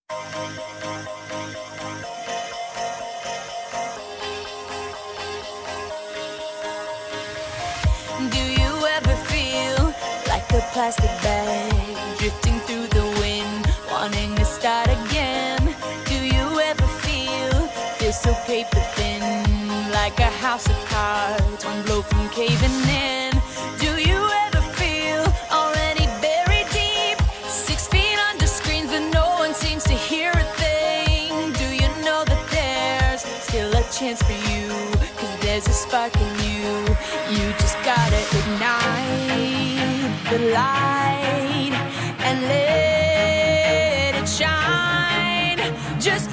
Do you ever feel like a plastic bag drifting through the wind, wanting to start again? Do you ever feel so paper thin, like a house of cards, one blow from caving in? Do you ever feel already buried deep, 6 feet under screens, but no one seems to hear a thing? Do you know that there's still a chance for you, 'cause there's a spark in you? You just gotta ignite the light and let it shine. Just